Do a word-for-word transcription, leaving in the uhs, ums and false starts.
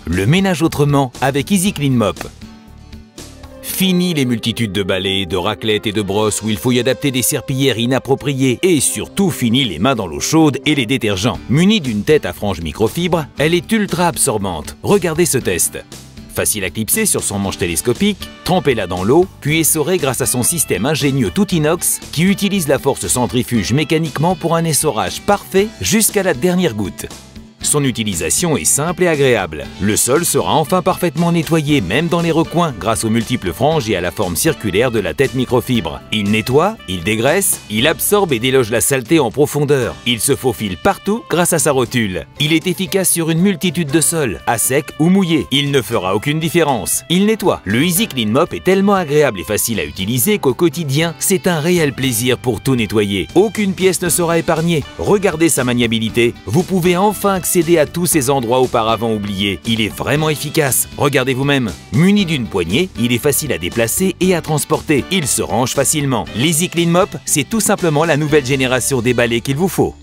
Le ménage autrement avec Easy Clean Mop. Fini les multitudes de balais, de raclettes et de brosses où il faut y adapter des serpillières inappropriées et surtout fini les mains dans l'eau chaude et les détergents. Munie d'une tête à franges microfibre, elle est ultra absorbante. Regardez ce test. Facile à clipser sur son manche télescopique, trempez-la dans l'eau, puis essorez grâce à son système ingénieux tout inox qui utilise la force centrifuge mécaniquement pour un essorage parfait jusqu'à la dernière goutte. Son utilisation est simple et agréable. Le sol sera enfin parfaitement nettoyé, même dans les recoins, grâce aux multiples franges et à la forme circulaire de la tête microfibre. Il nettoie, il dégraisse, il absorbe et déloge la saleté en profondeur. Il se faufile partout grâce à sa rotule. Il est efficace sur une multitude de sols, à sec ou mouillé. Il ne fera aucune différence. Il nettoie. Le Easy Clean Mop est tellement agréable et facile à utiliser qu'au quotidien, c'est un réel plaisir pour tout nettoyer. Aucune pièce ne sera épargnée. Regardez sa maniabilité. Vous pouvez enfin accéder à tous ces endroits auparavant oubliés. Il est vraiment efficace. Regardez vous-même. Muni d'une poignée, il est facile à déplacer et à transporter. Il se range facilement. L'Easy Clean Mop, c'est tout simplement la nouvelle génération des balais qu'il vous faut.